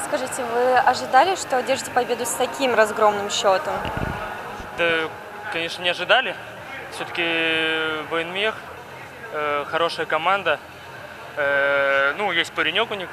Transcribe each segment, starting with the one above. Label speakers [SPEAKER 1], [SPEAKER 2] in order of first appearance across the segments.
[SPEAKER 1] Скажите, вы ожидали, что одержите победу с таким разгромным счетом?
[SPEAKER 2] Да, конечно, не ожидали. Все-таки Байнмех, хорошая команда. Ну, есть паренек у них,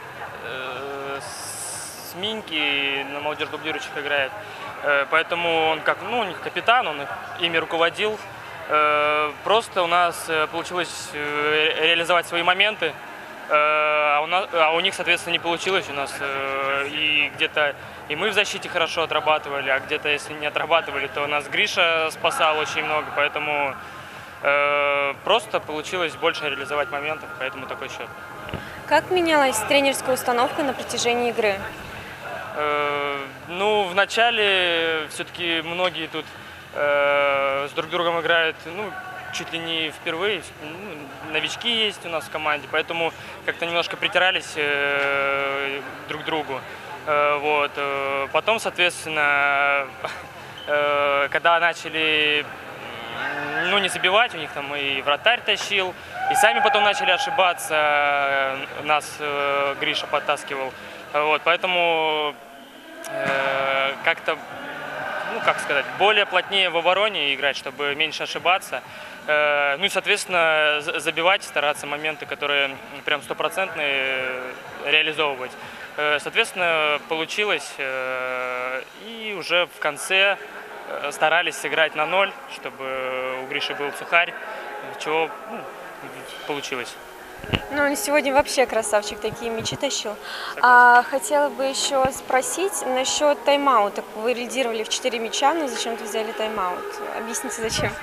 [SPEAKER 2] с Миньки, на молодежных дублирующих играет. Поэтому он как, ну, у них капитан, он ими руководил. Просто у нас получилось реализовать свои моменты, а у них, соответственно, не получилось. У нас и где-то и мы в защите хорошо отрабатывали, а где-то, если не отрабатывали, то нас Гриша спасал очень много, поэтому просто получилось больше реализовать моментов, поэтому такой счет.
[SPEAKER 1] Как менялась тренерская установка на протяжении игры?
[SPEAKER 2] Ну, в начале все-таки многие тут с друг другом играют, ну, чуть ли не впервые. Ну, новички есть у нас в команде, поэтому как-то немножко притирались друг к другу. Вот. Потом, соответственно, когда начали, ну, не забивать, у них там и вратарь тащил, и сами потом начали ошибаться, нас Гриша подтаскивал. Вот, поэтому как-то, ну, как сказать, более плотнее в обороне играть, чтобы меньше ошибаться. Ну и, соответственно, забивать, стараться моменты, которые прям стопроцентные, реализовывать. Соответственно, получилось, и уже в конце старались сыграть на 0, чтобы у Гриши был сухарь, чего, ну, получилось.
[SPEAKER 1] Ну, он сегодня вообще красавчик, такие мячи тащил. Хотела бы еще спросить насчет тайм-аута. Вы лидировали в 4 мяча, но зачем-то взяли тайм-аут? Объясните, зачем?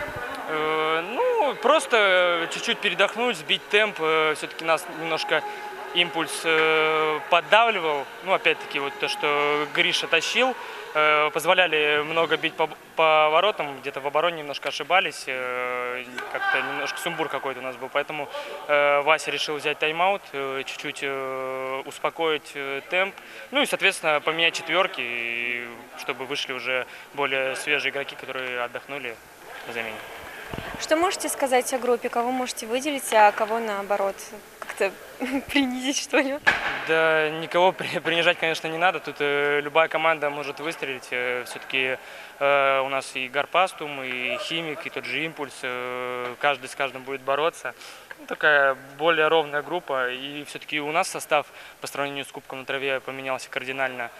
[SPEAKER 2] Ну, просто чуть-чуть передохнуть, сбить темп. Все-таки нас немножко импульс поддавливал. Ну, опять-таки, вот то, что Гриша тащил, позволяли много бить по воротам, где-то в обороне немножко ошибались, как-то немножко сумбур какой-то у нас был. Поэтому Вася решил взять тайм-аут, чуть-чуть успокоить темп, ну и, соответственно, поменять четверки, чтобы вышли уже более свежие игроки, которые отдохнули на замене.
[SPEAKER 1] Что можете сказать о группе? Кого можете выделить, а кого, наоборот, как-то принизить, что ли?
[SPEAKER 2] Да, никого принижать, конечно, не надо. Тут любая команда может выстрелить. Все-таки у нас и Гарпастум, и Химик, и тот же Импульс. Каждый с каждым будет бороться. Ну, такая более ровная группа. И все-таки у нас состав по сравнению с Кубком на траве поменялся кардинально.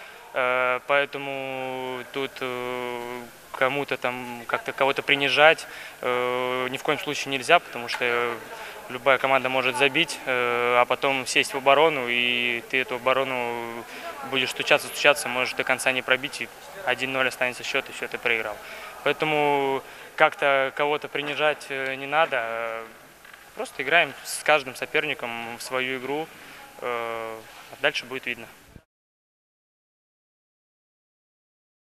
[SPEAKER 2] Поэтому тут кому-то там как-то кого-то принижать ни в коем случае нельзя, потому что любая команда может забить, а потом сесть в оборону, и ты эту оборону будешь стучаться, можешь до конца не пробить, и 1-0 останется счет, и все, ты проиграл. Поэтому как-то кого-то принижать не надо, просто играем с каждым соперником в свою игру, а дальше будет видно.